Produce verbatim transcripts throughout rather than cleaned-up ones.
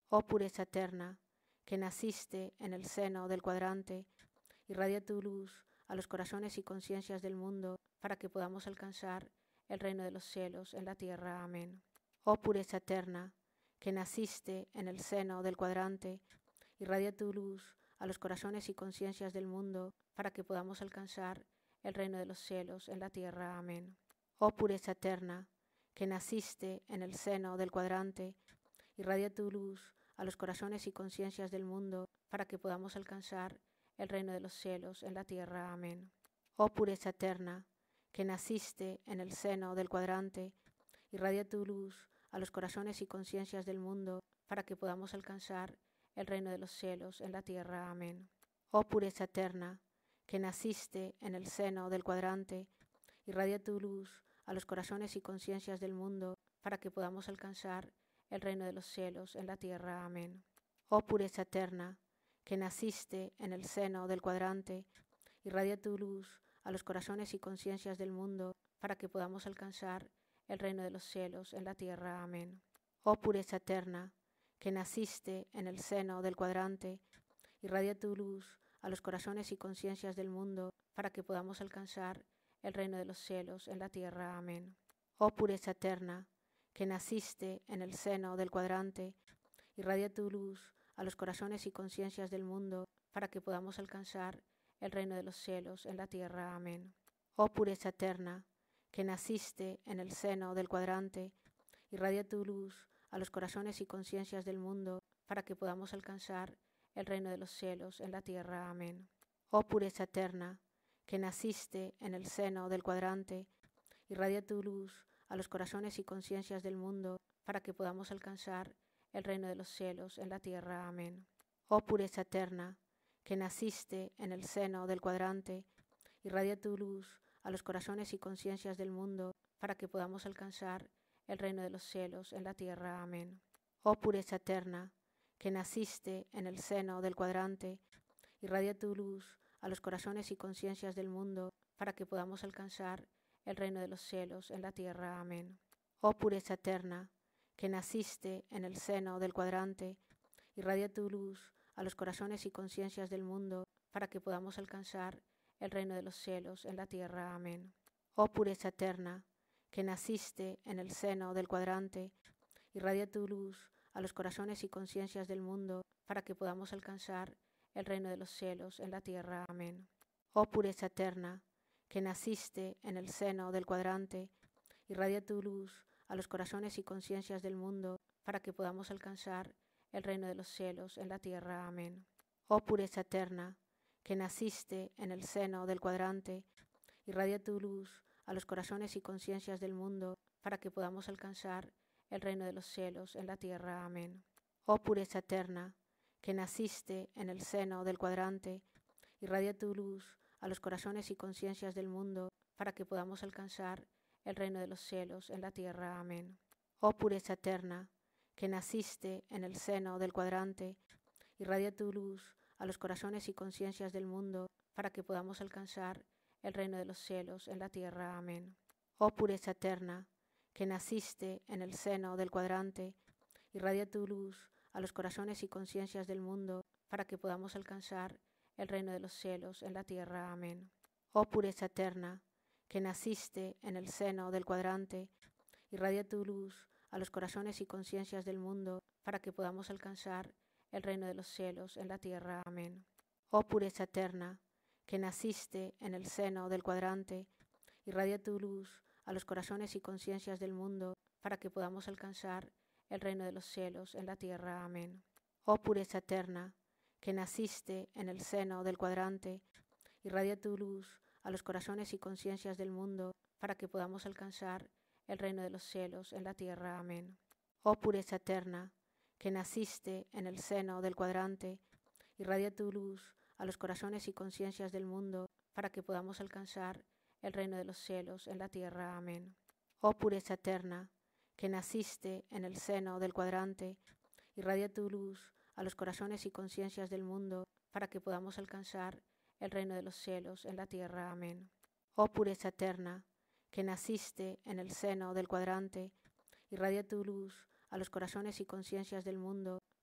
Oh pureza eterna, que naciste en el seno del cuadrante, irradia tu luz a los corazones y conciencias del mundo para que podamos alcanzar el reino de los cielos en la tierra. Amén. Oh pureza eterna, que naciste en el seno del cuadrante, irradia tu luz a los corazones y conciencias del mundo para que podamos alcanzar el reino de los cielos en la tierra. Amén. Oh pureza eterna, que naciste en el seno del cuadrante, irradia tu luz a los corazones y conciencias del mundo para que podamos alcanzar el reino de los cielos en la tierra. Amén. Oh pureza eterna, que naciste en el seno del cuadrante, irradia tu luz a los corazones y conciencias del mundo para que podamos alcanzar el reino de los cielos en la tierra. Amén. Oh pureza eterna, que naciste en el seno del cuadrante, irradia tu luz a los corazones y conciencias del mundo para que podamos alcanzar el reino de los cielos en la tierra. Amén. Oh pureza eterna, que naciste en el seno del cuadrante, irradia tu luz a los corazones y conciencias del mundo para que podamos alcanzar el reino de los cielos en la tierra. Amén. Oh pureza eterna, que naciste en el seno del cuadrante, irradia tu luz a los corazones y conciencias del mundo para que podamos alcanzar el reino de los cielos en la tierra. Amén. Oh pureza eterna, que naciste en el seno del cuadrante, irradia tu luz a los corazones y conciencias del mundo para que podamos alcanzar el reino de los cielos en la tierra. Amén. Oh pureza eterna, que naciste en el seno del cuadrante, irradia tu luz a los corazones y conciencias del mundo para que podamos alcanzar el reino de los cielos en la tierra. Amén. Oh pureza eterna, que naciste en el seno del cuadrante, irradia tu luz a los corazones y conciencias del mundo para que podamos alcanzar el reino de los cielos en la tierra. Amén. Oh pureza eterna, que naciste en el seno del cuadrante, irradia tu luz a los corazones y conciencias del mundo para que podamos alcanzar el reino de los cielos en la tierra. Amén. Oh pureza eterna, que naciste en el seno del cuadrante, irradia tu luz a los corazones y conciencias del mundo para que podamos alcanzar el reino de los cielos en la tierra. Amén. Oh pureza eterna, que naciste en el seno del cuadrante, irradia tu luz a los corazones y conciencias del mundo para que podamos alcanzar el reino de los cielos en la tierra. Amén. Oh pureza eterna, que naciste en el seno del cuadrante, irradia tu luz a los corazones y conciencias del mundo para que podamos alcanzar el reino de los cielos en la tierra. Amén. Oh pureza eterna, que naciste en el seno del cuadrante, irradia tu luz a los corazones y conciencias del mundo para que podamos alcanzar el reino de los cielos en la tierra. Amén. Oh pureza eterna, que naciste en el seno del cuadrante, irradia tu luz a los corazones y conciencias del mundo para que podamos alcanzar el reino de los cielos en la tierra. Amén. Oh pureza eterna, que naciste en el seno del cuadrante, irradia tu luz a los corazones y conciencias del mundo para que podamos alcanzar el reino de los cielos en la tierra. Amén. Oh pureza eterna, que naciste en el seno del cuadrante, irradia tu luz a los corazones y conciencias del mundo para que podamos alcanzar el reino de los cielos en la tierra. Amén. Oh pureza eterna, que naciste en el seno del cuadrante, irradia tu luz a los corazones y conciencias del mundo para que podamos alcanzar el reino de los cielos en la tierra. Amén. Oh pureza eterna, que naciste en el seno del cuadrante, irradia tu luz a los corazones y conciencias del mundo para que podamos alcanzar el reino de los cielos en la tierra. Amén. Oh pureza eterna, que naciste en el seno del cuadrante, irradia tu luz a los corazones y conciencias del mundo para que podamos alcanzar el reino de los cielos en la tierra. Amén. Oh pureza eterna, que naciste en el seno del cuadrante, irradia tu luz a los corazones y conciencias del mundo para que podamos alcanzar el reino de los cielos en la tierra. Amén. Oh pureza eterna, que naciste en el seno del cuadrante, irradia tu luz a los corazones y conciencias del mundo para que podamos alcanzar el reino de los cielos en la tierra. Amén. Oh pureza eterna, que naciste en el seno del cuadrante, irradia tu luz a los corazones y conciencias del mundo para que podamos alcanzar el reino de los cielos en la tierra. Amén. Oh pureza eterna, que naciste en el seno del cuadrante, irradia tu luz a los corazones y conciencias del mundo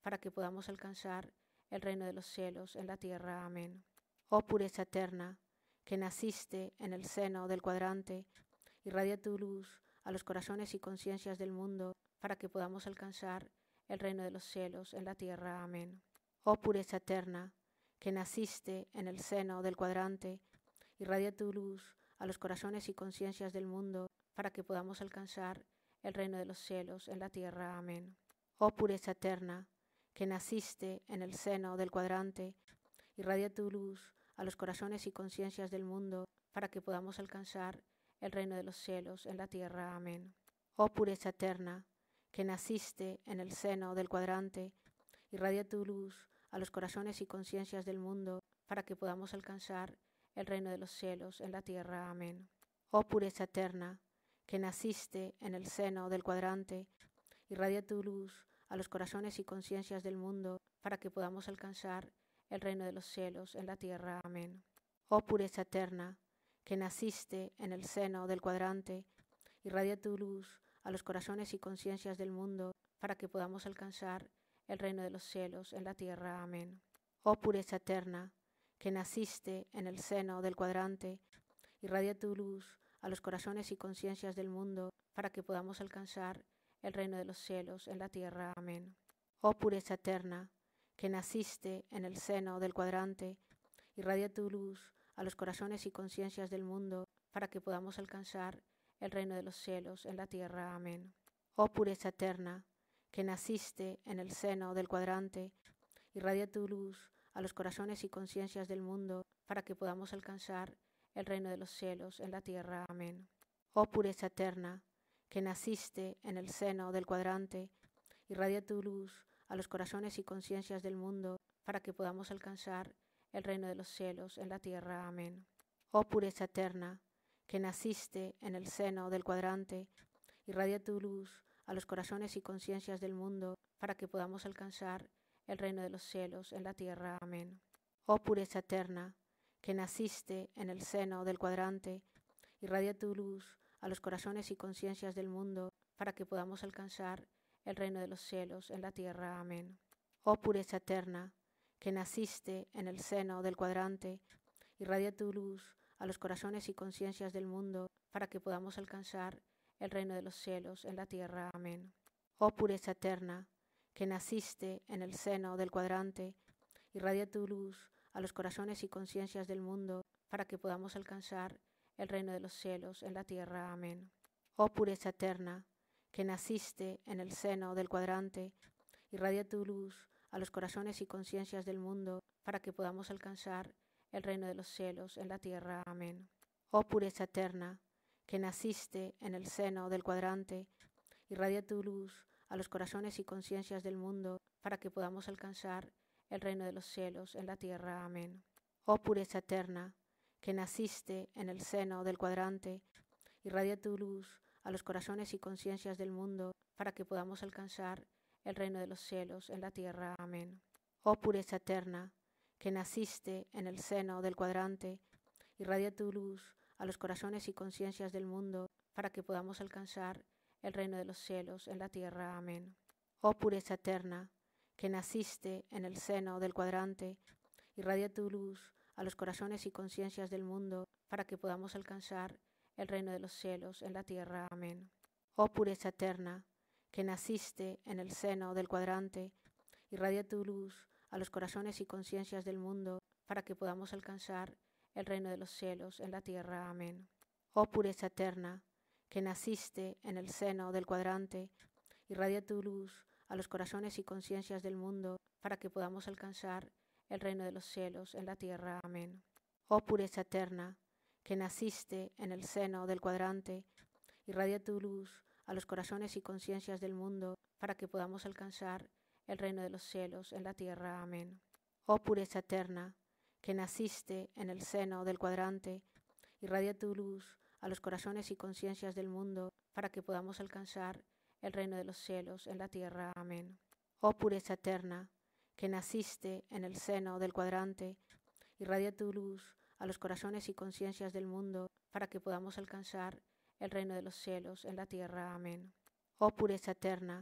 para que podamos alcanzar el reino de los cielos en la tierra. Amén. Oh pureza eterna, que naciste en el seno del cuadrante, irradia tu luz a los corazones y conciencias del mundo, para que podamos alcanzar el reino de los cielos en la tierra. Amén. Oh pureza eterna, que naciste en el seno del cuadrante, irradia tu luz a los corazones y conciencias del mundo, para que podamos alcanzar el reino de los cielos en la tierra. Amén. Oh pureza eterna, que naciste en el seno del cuadrante, irradia tu luz a los corazones y conciencias del mundo, para que podamos alcanzar el reino de los cielos en la tierra. Amén. Oh pureza eterna, que naciste en el seno del cuadrante, irradia tu luz a los corazones y conciencias del mundo, para que podamos alcanzar el reino de los cielos en la tierra. Amén. Oh pureza eterna, que naciste en el seno del cuadrante, irradia tu luz a los corazones y conciencias del mundo, para que podamos alcanzar el reino de los cielos en la tierra. Amén. Oh pureza eterna, que naciste en el seno del cuadrante, irradia tu luz a los corazones y conciencias del mundo, para que podamos alcanzar el reino de los cielos en la tierra. Amén. Oh pureza eterna, que naciste en el seno del cuadrante, irradia tu luz a los corazones y conciencias del mundo, para que podamos alcanzar el reino de los cielos en la tierra. Amén. Oh pureza eterna, que naciste en el seno del cuadrante, irradia tu luz a los corazones y conciencias del mundo, para que podamos alcanzar el reino de los cielos en la tierra. Amén. Oh pureza eterna, que naciste en el seno del cuadrante, irradia tu luz a los corazones y conciencias del mundo, para que podamos alcanzar el reino de los cielos en la tierra. Amén. Oh pureza eterna, que naciste en el seno del cuadrante, irradia tu luz a los corazones y conciencias del mundo, para que podamos alcanzar el reino de los cielos en la tierra. Amén. Oh pureza eterna, que naciste en el seno del cuadrante, irradia tu luz a los corazones y conciencias del mundo, para que podamos alcanzar el reino de los cielos en la tierra. Amén. Oh pureza eterna, que naciste en el seno del cuadrante, irradia tu luz a los corazones y conciencias del mundo, para que podamos alcanzar el reino de los cielos en la tierra. Amén. Oh pureza eterna, que naciste en el seno del cuadrante, irradia tu luz a los corazones y conciencias del mundo, para que podamos alcanzar el reino de los cielos en la tierra. Amén. Oh pureza eterna, que naciste en el seno del cuadrante, irradia tu luz a los corazones y conciencias del mundo, para que podamos alcanzar el reino de los cielos en la tierra. Amén. Oh pureza eterna, que naciste en el seno del cuadrante, irradia tu luz a los corazones y conciencias del mundo, para que podamos alcanzar el reino de los cielos en la tierra. Amén. Oh pureza eterna, que naciste en el seno del cuadrante, irradia tu luz a los corazones y conciencias del mundo, para que podamos alcanzar el reino de los cielos en la tierra. Amén. Oh pureza eterna, que naciste en el seno del cuadrante, irradia tu luz a los corazones y conciencias del mundo, para que podamos alcanzar el reino de los cielos en la tierra. Amén. Oh pureza eterna, que naciste en el seno del cuadrante, irradia tu luz a los corazones y conciencias del mundo, para que podamos alcanzar el reino de los cielos en la tierra. Amén. Oh pureza eterna, que naciste en el seno del cuadrante, irradia tu luz a los corazones y conciencias del mundo, para que podamos alcanzar el reino de los cielos en la tierra. Amén. Oh pureza eterna, que naciste en el seno del cuadrante, irradia tu luz a los corazones y conciencias del mundo, para que podamos alcanzar el reino de los cielos en la tierra. Amén. Oh pureza eterna, que naciste en el seno del cuadrante, irradia tu luz a los corazones y conciencias del mundo, para que podamos alcanzar el reino de los cielos en la tierra. Amén. Oh pureza eterna, que naciste en el seno del cuadrante, irradia tu luz a los corazones y conciencias del mundo, para que podamos alcanzar el reino de los cielos en la tierra. Amén. Oh pureza eterna, que naciste en el seno del cuadrante, irradia tu luz a los corazones y conciencias del mundo, para que podamos alcanzar el reino de los cielos en la tierra. Amén. Oh pureza eterna, que naciste en el seno del cuadrante, irradia tu luz a los corazones y conciencias del mundo, para que podamos alcanzar el reino de los cielos en la tierra. Amén. Oh pureza eterna,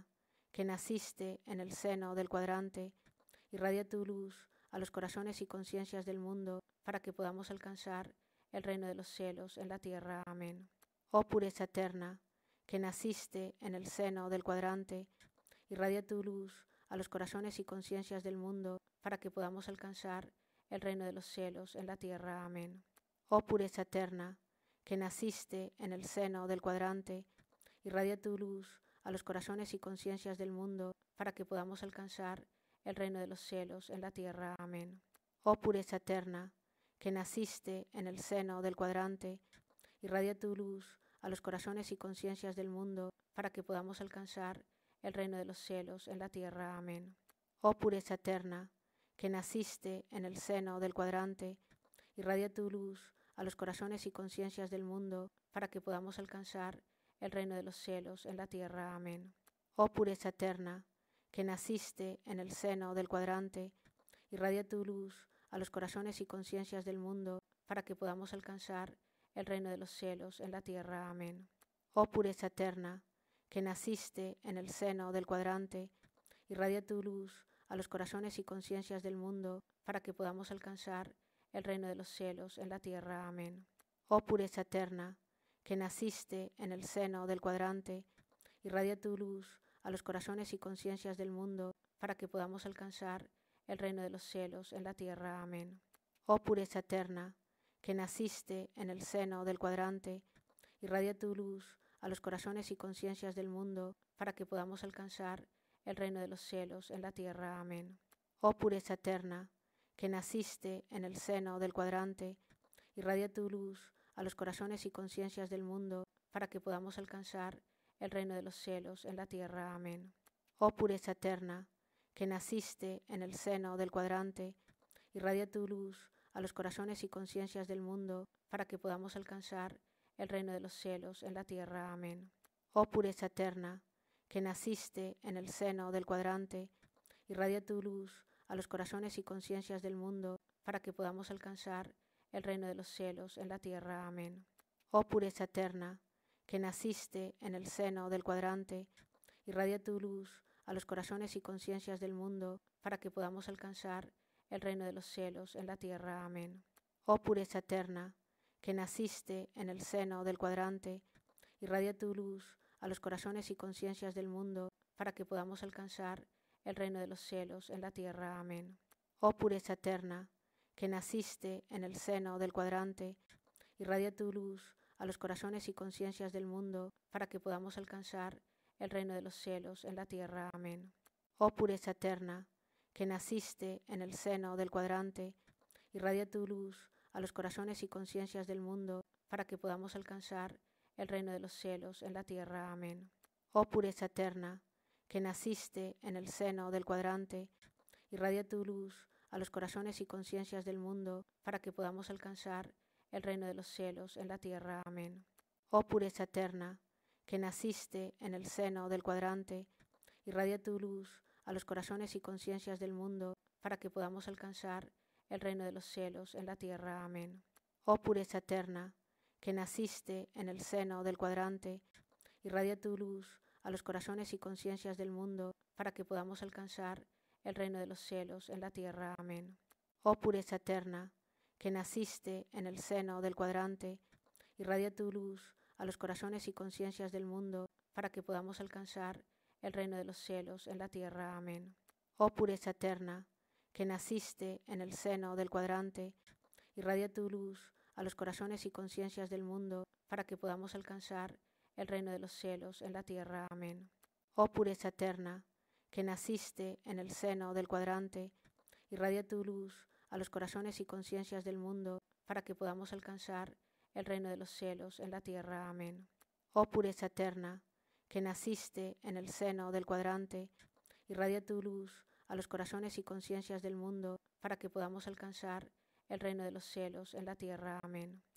que naciste en el seno del cuadrante, irradia tu luz a los corazones y conciencias del mundo para que podamos alcanzar el reino de los cielos en la tierra. Amén. Oh pureza eterna, que naciste en el seno del cuadrante, irradia tu luz a los corazones y conciencias del mundo para que podamos alcanzar el reino de los cielos en la tierra. Amén. Oh pureza eterna, que naciste en el seno del cuadrante, irradia tu luz a los corazones y conciencias del mundo para que podamos alcanzar el reino de los cielos en la tierra. Amén. Oh pureza eterna, que naciste en el seno del cuadrante, irradia tu luz a los corazones y conciencias del mundo para que podamos alcanzar el reino de los cielos en la tierra. Amén. Oh pureza eterna, que naciste en el seno del cuadrante, irradia tu luz a los corazones y conciencias del mundo para que podamos alcanzar el reino de los cielos en la tierra. Amén. Oh pureza eterna, que naciste en el seno del cuadrante, irradia tu luz a los corazones y conciencias del mundo para que podamos alcanzar el reino de los cielos en la tierra. Amén. Oh pureza eterna, que naciste en el seno del cuadrante, irradia tu luz a los corazones y conciencias del mundo para que podamos alcanzar el reino de los cielos en la tierra. Amén. Oh pureza eterna, que naciste en el seno del cuadrante, irradia tu luz a los corazones y conciencias del mundo para que podamos alcanzar el reino de los cielos en la tierra. Amén. Oh pureza eterna, que naciste en el seno del cuadrante, irradia tu luz a los corazones y conciencias del mundo para que podamos alcanzar el reino de los cielos en la tierra. Amén. Oh pureza eterna, que naciste en el seno del cuadrante, irradia tu luz a los corazones y conciencias del mundo para que podamos alcanzar el reino de los cielos en la tierra. Amén. Oh pureza eterna, que naciste en el seno del cuadrante, irradia tu luz a los corazones y conciencias del mundo para que podamos alcanzar el reino de los cielos en la tierra. Amén. Oh pureza eterna, que naciste en el seno del cuadrante, irradia tu luz a los corazones y conciencias del mundo para que podamos alcanzar el reino de los cielos en la tierra. Amén. Oh pureza eterna, que naciste en el seno del cuadrante, irradia tu luz a los corazones y conciencias del mundo para que podamos alcanzar el reino de los cielos en la tierra. Amén. Oh pureza eterna, que naciste en el seno del cuadrante, irradia tu luz a los corazones y conciencias del mundo para que podamos alcanzar el reino de los cielos en la tierra. Amén. Oh pureza eterna, que naciste en el seno del cuadrante, irradia tu luz a los corazones y conciencias del mundo para que podamos alcanzar el reino de los cielos en la tierra. Amén. Oh pureza eterna, que naciste en el seno del cuadrante, irradia tu luz a los corazones y conciencias del mundo para que podamos alcanzar el reino de los cielos en la tierra. Amén. Oh pureza eterna, que naciste en el seno del cuadrante, irradia tu luz a los corazones y conciencias del mundo para que podamos alcanzar el reino de los cielos en la tierra. Amén. Oh pureza eterna, que naciste en el seno del cuadrante, irradia tu luz a los corazones y conciencias del mundo para que podamos alcanzar el reino de los cielos en la tierra. Amén. Oh pureza eterna, que naciste en el seno del cuadrante, irradia tu luz a los corazones y conciencias del mundo para que podamos alcanzar el reino de los cielos en la tierra. Amén. Oh pureza eterna, que naciste en el seno del cuadrante, irradia tu luz a los corazones y conciencias del mundo para que podamos alcanzar el reino de los cielos en la tierra. Amén. Oh pureza eterna, que naciste en el seno del cuadrante, irradia tu luz a los corazones y conciencias del mundo para que podamos alcanzar el reino de los cielos en la tierra. Amén. Oh pureza eterna, que naciste en el seno del cuadrante, irradia tu luz a los corazones y conciencias del mundo para que podamos alcanzar el reino de los cielos en la tierra. Amén. Oh pureza eterna, que naciste en el seno del cuadrante, irradia tu luz a los corazones y conciencias del mundo para que podamos alcanzar el reino de los cielos en la tierra. Amén.